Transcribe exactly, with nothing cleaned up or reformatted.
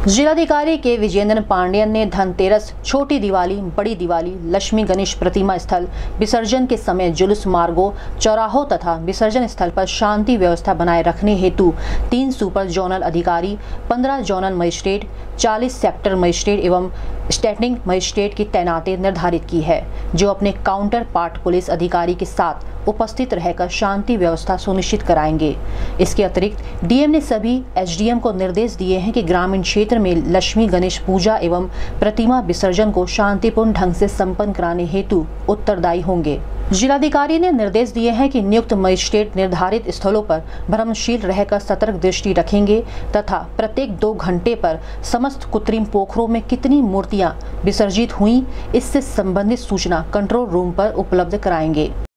जिलाधिकारी के विजेंद्र पांडेयन ने धनतेरस, छोटी दिवाली, बड़ी दिवाली, लक्ष्मी गणेश प्रतिमा स्थल विसर्जन के समय जुलूस मार्गों, चौराहों तथा विसर्जन स्थल पर शांति व्यवस्था बनाए रखने हेतु तीन सुपर जोनल अधिकारी, पंद्रह जोनल मजिस्ट्रेट, चालीस सेक्टर मजिस्ट्रेट एवं स्टैटिंग मजिस्ट्रेट की तैनाती निर्धारित की है, जो अपने काउंटर पार्ट पुलिस अधिकारी के साथ उपस्थित रहकर शांति व्यवस्था सुनिश्चित कराएंगे। इसके अतिरिक्त डीएम ने सभी एसडीएम को निर्देश दिए हैं कि ग्रामीण क्षेत्र में लक्ष्मी गणेश पूजा एवं प्रतिमा विसर्जन को शांतिपूर्ण ढंग से संपन्न कराने हेतु उत्तरदायी होंगे। जिलाधिकारी ने निर्देश दिए हैं कि नियुक्त मजिस्ट्रेट निर्धारित स्थलों पर भ्रमणशील रहकर सतर्क दृष्टि रखेंगे तथा प्रत्येक दो घंटे पर समस्त कृत्रिम पोखरों में कितनी मूर्तियां विसर्जित हुई, इससे संबंधित सूचना कंट्रोल रूम पर उपलब्ध कराएंगे।